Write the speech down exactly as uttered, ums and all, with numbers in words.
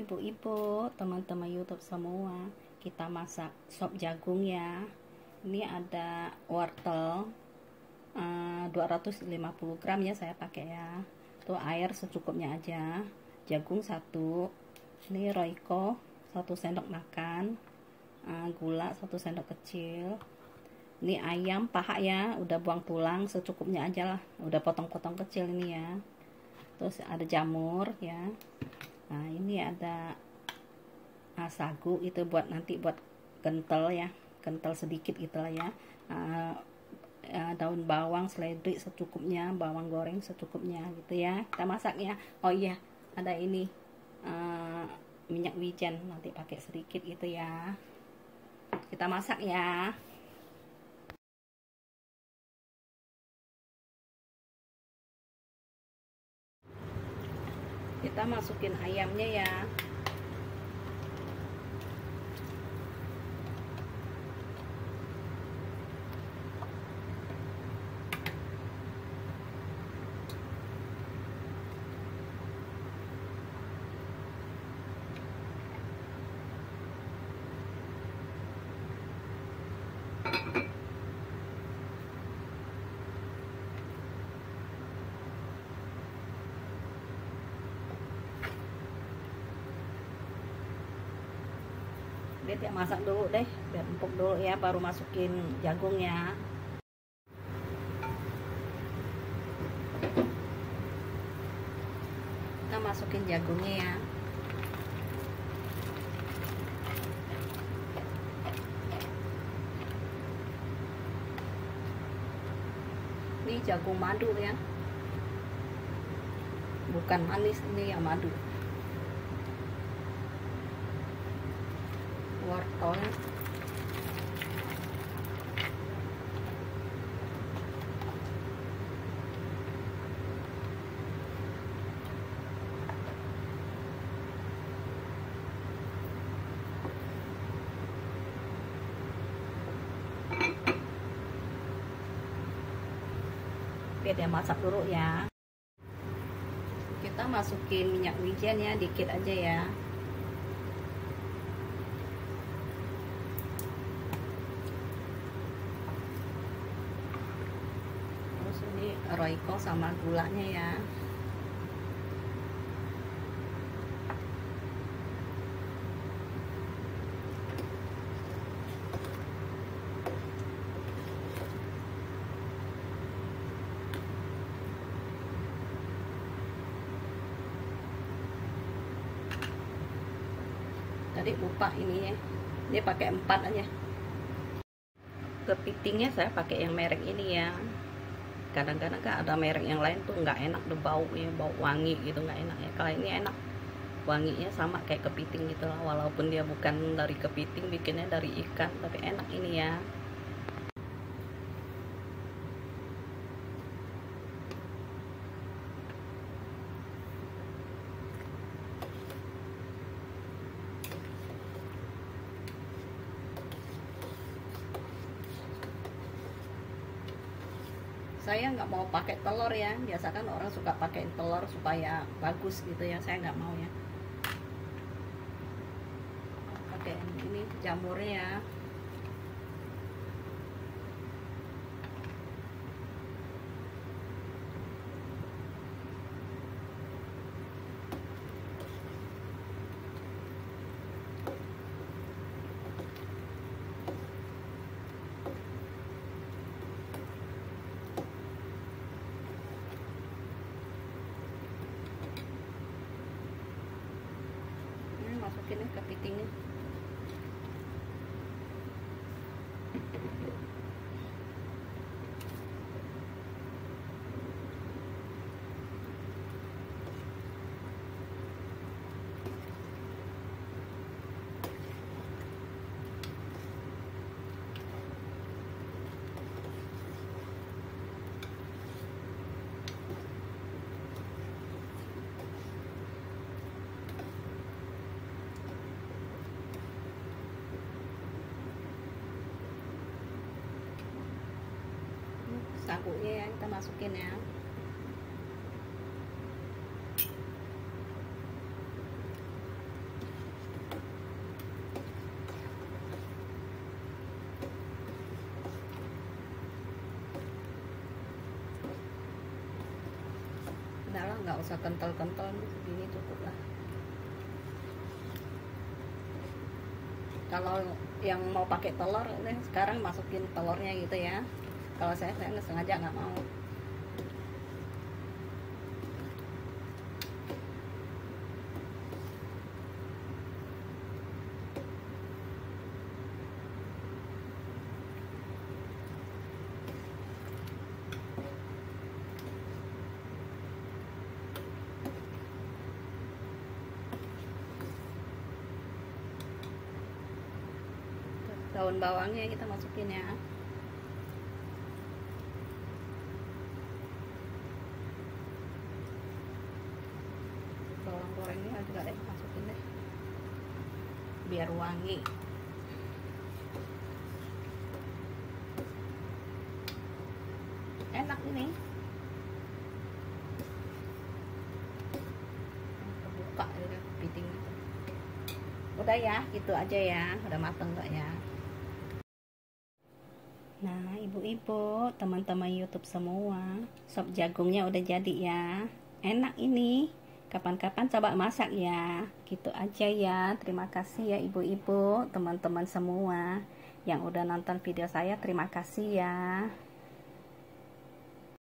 ibu-ibu, teman-teman YouTube semua, kita masak sop jagung ya. Ini ada wortel uh, dua ratus lima puluh gram ya saya pakai ya. Tuh air secukupnya aja. Jagung satu. Ini roiko satu sendok makan. Uh, gula satu sendok kecil. Ini ayam paha ya, udah buang tulang secukupnya aja lah. Udah potong-potong kecil ini ya. Terus ada jamur ya. Nah ini ada ah, sagu itu buat nanti buat kental ya, kental sedikit gitulah ya. Ah, ah, daun bawang seledri secukupnya, bawang goreng secukupnya gitu ya. Kita masak ya. Oh iya, ada ini ah, minyak wijen nanti pakai sedikit gitu ya. Kita masak ya. Kita masukin ayamnya ya. Biar dia masak dulu deh, biar empuk dulu ya, baru masukin jagungnya. Kita masukin jagungnya ya. Ini jagung madu ya, bukan manis, ini ya madu. Wortel biar dia masak dulu ya. Kita masukin minyak wijen ya, dikit aja ya. Terus ini roiko sama gulanya ya. Tadi lupa ini ya, dia pakai empat aja. Kepitingnya saya pakai yang merek ini ya. Kadang-kadang kan ada merek yang lain tuh nggak enak, tuh baunya, bau wangi gitu, nggak enak ya. Kalau ini enak, wanginya sama kayak kepiting gitu lah. Walaupun dia bukan dari kepiting, bikinnya dari ikan, tapi enak ini ya. Saya nggak mau pakai telur ya, biasa kan orang suka pakai telur supaya bagus gitu ya, saya nggak mau ya. Pakai ini jamurnya ya. Masukin ke kepitingnya. Sagunya ya kita masukin ya. nggak usah kental-kental, segini cukup lah. Kalau yang mau pakai telur ini sekarang masukin telurnya gitu ya. Kalau saya saya nggak sengaja nggak mau. Daun bawangnya kita masukin ya. Bawang gorengnya juga deh masukin deh, biar wangi. Enak ini. Kebuka ya pitingnya. Udah ya, gitu aja ya. Udah mateng kok ya. Nah, ibu-ibu, teman-teman YouTube semua, sop jagungnya udah jadi ya. Enak ini. Kapan-kapan coba masak ya. Gitu aja ya. Terima kasih ya ibu-ibu, teman-teman semua yang udah nonton video saya. Terima kasih ya.